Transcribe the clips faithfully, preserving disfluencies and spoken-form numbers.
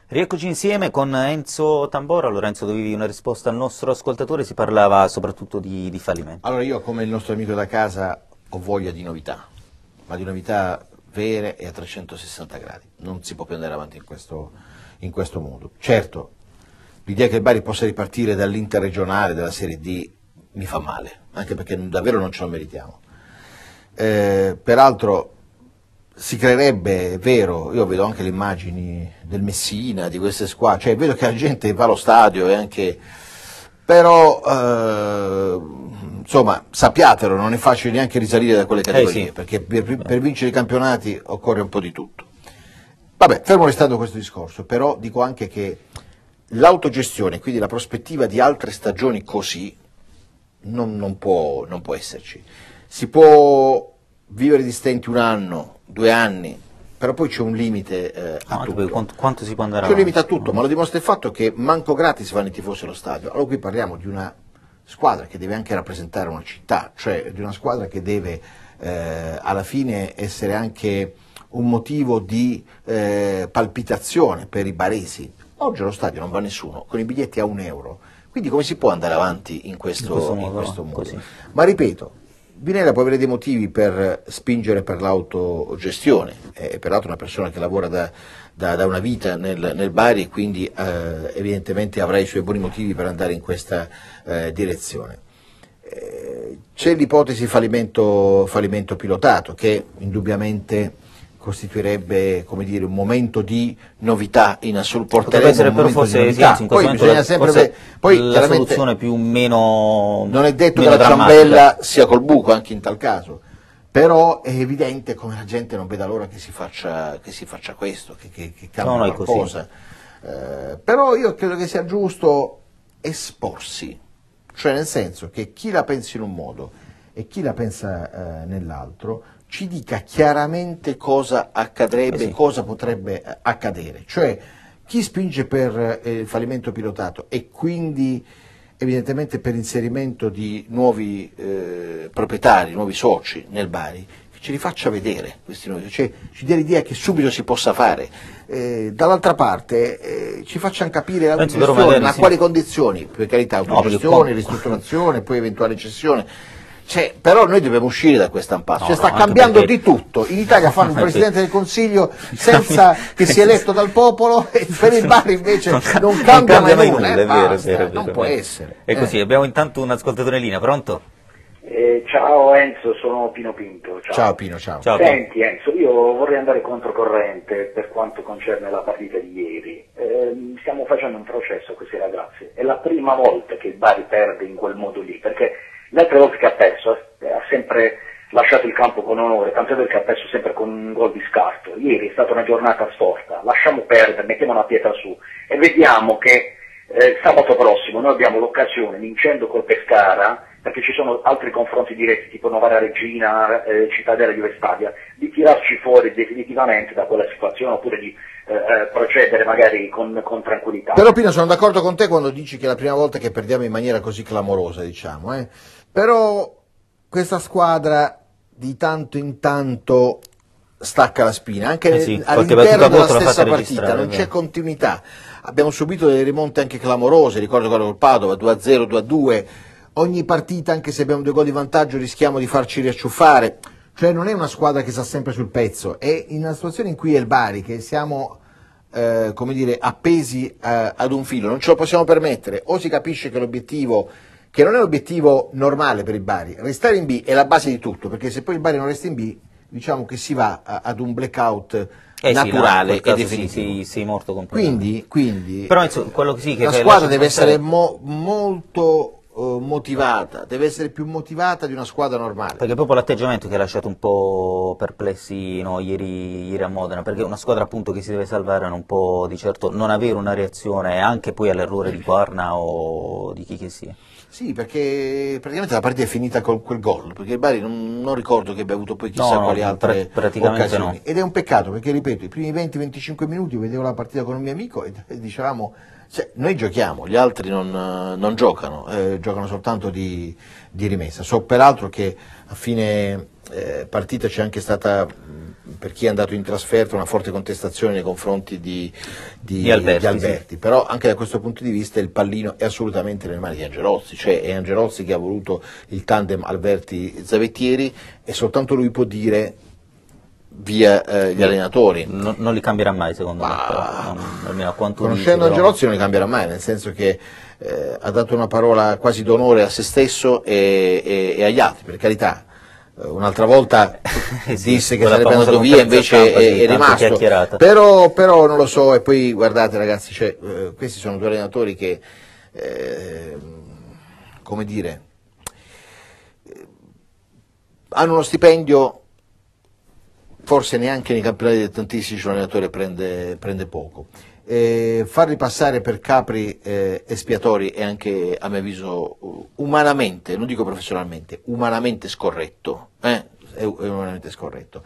Rieccoci insieme con Enzo Tambora. Lorenzo, dovevi una risposta al nostro ascoltatore, si parlava soprattutto di, di fallimento. Allora io, come il nostro amico da casa, ho voglia di novità, ma di novità vere e a trecentosessanta gradi. Non si può più andare avanti in questo, in questo modo. Certo, l'idea che il Bari possa ripartire dall'interregionale della Serie D mi fa male, anche perché davvero non ce lo meritiamo. Eh, peraltro si creerebbe, è vero, io vedo anche le immagini del Messina, di queste squadre, cioè vedo che la gente va allo stadio e anche, però eh, insomma sappiatelo, non è facile neanche risalire da quelle categorie, eh sì. perché per, per vincere i campionati occorre un po' di tutto. Vabbè, fermo restando questo discorso, però dico anche che l'autogestione, quindi la prospettiva di altre stagioni così, non, non, può, non può esserci. Si può vivere di stenti un anno, due anni, però poi c'è un limite eh, a no, tutto. Quanto, quanto si può andare C'è un avanti? limite a tutto, ma lo dimostra il fatto che manco gratis vanno i tifosi allo stadio. Allora qui parliamo di una squadra che deve anche rappresentare una città, cioè di una squadra che deve eh, alla fine essere anche un motivo di eh, palpitazione per i baresi. Oggi allo stadio non va nessuno, con i biglietti a un euro. Quindi come si può andare avanti in questo, in questo modo? In questo modo? Così. Ma ripeto, Vinella può avere dei motivi per spingere per l'autogestione, è peraltro una persona che lavora da, da, da una vita nel, nel Bari, quindi eh, evidentemente avrà i suoi buoni motivi per andare in questa eh, direzione. Eh, c'è l'ipotesi fallimento, fallimento pilotato, che indubbiamente costituirebbe, come dire, un momento di novità in assoluto. Potrebbe essere però forse sì, in poi bisogna sempre vedere, poi la soluzione più meno non è detto che la ciambella sia col buco anche in tal caso, però è evidente come la gente non veda l'ora che si faccia, che si faccia questo, che, che, che cambi no, qualcosa. Eh, però io credo che sia giusto esporsi, cioè nel senso che chi la pensa in un modo e chi la pensa eh, nell'altro ci dica chiaramente cosa accadrebbe, eh sì. cosa potrebbe accadere, cioè chi spinge per eh, il fallimento pilotato e quindi evidentemente per l'inserimento di nuovi eh, proprietari, nuovi soci nel Bari, che ce li faccia vedere questi nuovi, cioè ci dia l'idea che subito si possa fare, eh, dall'altra parte eh, ci facciano capire la gestione, ma a quali condizioni, per carità, autogestione, no, ristrutturazione, poi eventuale cessione. Cioè, però noi dobbiamo uscire da questo impasse, no, cioè sta no, cambiando perché... di tutto. In Italia fanno il Presidente del Consiglio senza che sia eletto dal popolo e per il Bari invece non, non cambia mai nulla, nulla, eh, vero, basta, vero, non vero, può vero. essere. È così, eh. abbiamo intanto un ascoltatore in linea, pronto? Eh, ciao Enzo, sono Pino Pinto. Ciao, ciao Pino, ciao. ciao. Senti Enzo, io vorrei andare controcorrente per quanto concerne la partita di ieri. Eh, stiamo facendo un processo a questi ragazzi, è la prima volta che il Bari perde in quel modo lì, perché le altre volte che ha perso ha sempre lasciato il campo con onore, tanto è che ha perso sempre con un gol di scarto. Ieri è stata una giornata storta, lasciamo perdere, mettiamo una pietra su e vediamo che eh, sabato prossimo noi abbiamo l'occasione, vincendo col Pescara, perché ci sono altri confronti diretti tipo Novara Regina, eh, Cittadella di Vestadia, di tirarci fuori definitivamente da quella situazione oppure di eh, procedere magari con, con tranquillità. Però Pino, sono d'accordo con te quando dici che è la prima volta che perdiamo in maniera così clamorosa, diciamo, eh. Però questa squadra di tanto in tanto stacca la spina, anche eh sì, all'interno della stessa partita, non c'è continuità. Abbiamo subito delle rimonte anche clamorose, ricordo quello col Padova, due a zero, due a due, ogni partita, anche se abbiamo due gol di vantaggio, rischiamo di farci riacciuffare, cioè non è una squadra che sta sempre sul pezzo, è in una situazione in cui è il Bari, che siamo eh, come dire, appesi eh, ad un filo, non ce lo possiamo permettere, o si capisce che l'obiettivo, che non è l'obiettivo normale per il Bari, restare in B è la base di tutto, perché se poi il Bari non resta in B, diciamo che si va a, ad un blackout eh naturale sì, no, e definitivo. Sì, sì, sei morto completamente. Quindi, quindi Però, insomma, quello che sì, che la squadra deve essere mo, molto uh, motivata, deve essere più motivata di una squadra normale. Perché proprio l'atteggiamento che ha lasciato un po' perplessi no, ieri, ieri a Modena, perché una squadra appunto che si deve salvare non può di certo non avere una reazione anche poi all'errore di Quarna o di chi che sia. Sì, perché praticamente la partita è finita con quel gol, perché il Bari non, non ricordo che abbia avuto poi chissà no, quali no, altre praticamente occasioni. No. Ed è un peccato, perché ripeto, i primi venti venticinque minuti io vedevo la partita con un mio amico e, e dicevamo, cioè, noi giochiamo, gli altri non, non giocano, eh, giocano soltanto di, di rimessa. So peraltro che a fine eh, partita c'è anche stata, per chi è andato in trasferta, una forte contestazione nei confronti di, di, di Alberti, di Alberti. Sì. Però anche da questo punto di vista il pallino è assolutamente nelle mani di Angelozzi, cioè è Angelozzi che ha voluto il tandem Alberti-Zavettieri e soltanto lui può dire via eh, gli allenatori. Non, non li cambierà mai secondo Ma... me, però, non, almeno a quanto conoscendo dice, Angelozzi però... non li cambierà mai, nel senso che eh, ha dato una parola quasi d'onore a se stesso e, e, e agli altri, per carità. Un'altra volta sì, disse che sarebbe andato via, invece è, sì, è rimasto, però, però non lo so. E poi guardate ragazzi, cioè, eh, questi sono due allenatori che eh, come dire eh, hanno uno stipendio, forse neanche nei campionati dilettantistici un allenatore prende, prende poco. Eh, farli passare per capri eh, espiatori è anche, a mio avviso, umanamente, non dico professionalmente, umanamente scorretto, eh? è, è umanamente scorretto.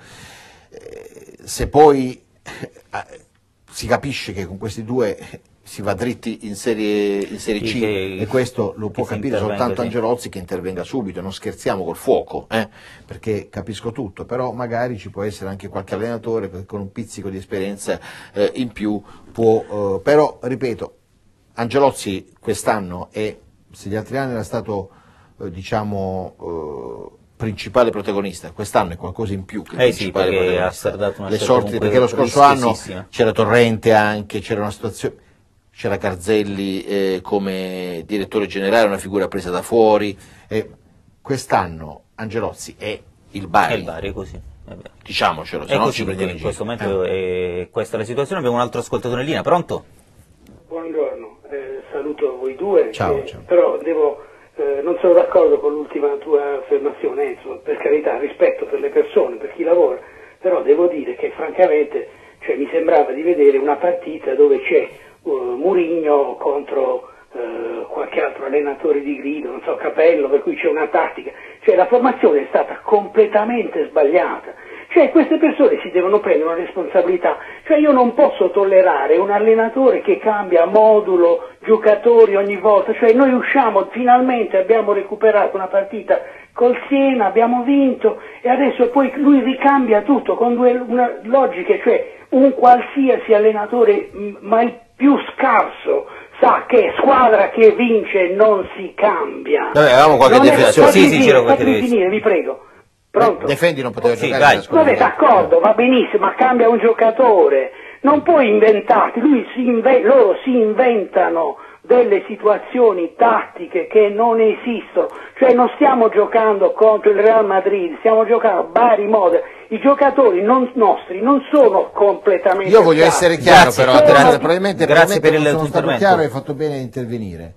Eh, se poi eh, si capisce che con questi due si va dritti in Serie, in serie C, che, e questo lo può capire soltanto Angelozzi, che intervenga subito, non scherziamo col fuoco, eh? Perché capisco tutto, però magari ci può essere anche qualche allenatore che con un pizzico di esperienza eh, in più può, eh, però ripeto, Angelozzi quest'anno, e se gli altri anni era stato eh, diciamo eh, principale protagonista, quest'anno è qualcosa in più che eh principale sì, protagonista. Ha dato una le sorti, perché lo scorso anno c'era Torrente anche, c'era una situazione, c'era Garzelli eh, come direttore generale, una figura presa da fuori, e quest'anno Angelozzi è il Bari. È il Bari, così. Diciamocelo, se è no così, ci prendiamo in in questo giro. momento eh. è questa la situazione. Abbiamo un altro ascoltatore in linea, pronto? Buongiorno, eh, saluto voi due, ciao, eh, ciao. Però devo, eh, non sono d'accordo con l'ultima tua affermazione, Enzo, per carità, rispetto per le persone, per chi lavora, però devo dire che francamente, cioè, mi sembrava di vedere una partita dove c'è Uh, Mourinho contro uh, qualche altro allenatore di grido, non so, Capello, per cui c'è una tattica, cioè la formazione è stata completamente sbagliata, cioè queste persone si devono prendere una responsabilità, cioè io non posso tollerare un allenatore che cambia modulo, giocatori ogni volta, cioè noi usciamo, finalmente abbiamo recuperato una partita col Siena, abbiamo vinto e adesso poi lui ricambia tutto con due una, logiche, cioè un qualsiasi allenatore, ma il più scarso, sa che squadra che vince non si cambia. Vabbè, avevamo qualche difensore. Sì, sì, c'era qualche difensore. Finire, vi prego. Pronto? Defendi non poteva sì, giocare. Vabbè, d'accordo, va benissimo, ma cambia un giocatore. Non puoi inventarti, lui si inve- loro si inventano delle situazioni tattiche che non esistono, cioè non stiamo giocando contro il Real Madrid, stiamo giocando a Bari Modena, i giocatori non nostri non sono completamente io voglio stati. essere chiaro, grazie, però grazie, probabilmente, grazie per il sono tuo stato intervento. chiaro e hai fatto bene a intervenire.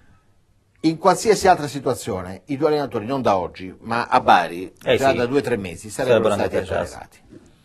In qualsiasi altra situazione i due allenatori, non da oggi, ma a Bari eh già sì. da due o tre mesi sarebbero, sarebbero stati esonerati.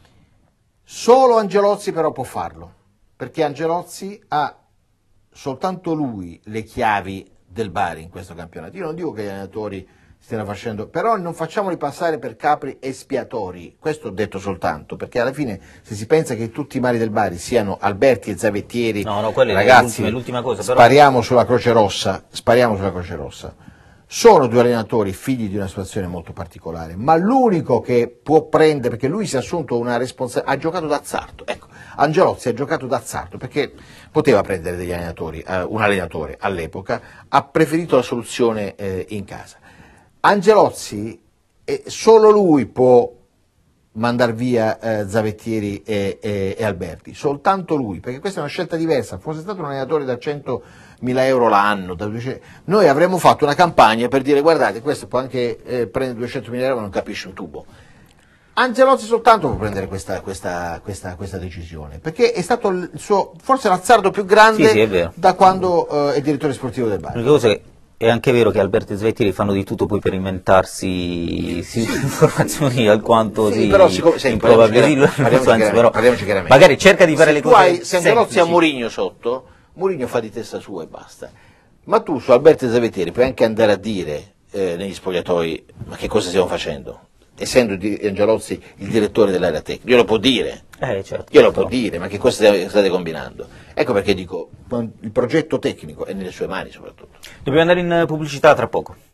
Solo Angelozzi però può farlo, perché Angelozzi ha soltanto lui le chiavi del Bari in questo campionato. Io non dico che gli allenatori stiano facendo, però non facciamoli passare per capri espiatori, questo ho detto soltanto, perché alla fine se si pensa che tutti i mali del Bari siano Alberti e Zavettieri, no, no, ragazzi, è l'ultima cosa, però... spariamo sulla Croce Rossa, spariamo sulla Croce Rossa. Sono due allenatori figli di una situazione molto particolare, ma l'unico che può prendere, perché lui si è assunto una responsabilità, ha giocato d'azzardo, ecco, Angelozzi ha giocato d'azzardo, perché poteva prendere degli allenatori, eh, un allenatore all'epoca, ha preferito la soluzione eh, in casa. Angelozzi, eh, solo lui può mandar via eh, Zavettieri e, e, e Alberti, soltanto lui, perché questa è una scelta diversa. Fosse stato un allenatore da centomila euro l'anno, da duecento, noi avremmo fatto una campagna per dire guardate, questo può anche eh, prendere duecentomila euro ma non capisce un tubo. Angelozzi soltanto può prendere questa, questa, questa, questa decisione, perché è stato il suo, forse l'azzardo più grande sì, sì, da quando eh, è direttore sportivo del Bari. L'unica cosa è che è anche vero che Alberti e Zavettieri fanno di tutto poi per inventarsi sì, informazioni alquanto sì, sì, però siccome, sì, improbabili, però magari cerca di fare se le tu cose hai, se Angelozzi ha Mourinho sotto, Mourinho fa di testa sua e basta, ma tu su Alberti e Zavettieri puoi anche andare a dire eh, negli spogliatoi ma che cosa stiamo facendo? essendo di Angelozzi il direttore dell'area tecnica, glielo può dire, eh, certo, glielo certo. può dire, ma che cosa state, state combinando? Ecco perché dico, il progetto tecnico è nelle sue mani soprattutto. Dobbiamo andare in pubblicità tra poco.